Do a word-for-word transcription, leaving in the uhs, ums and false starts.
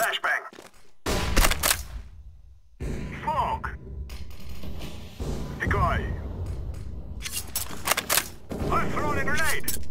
Flashbang. Fog. Hey, guy. I've thrown a grenade.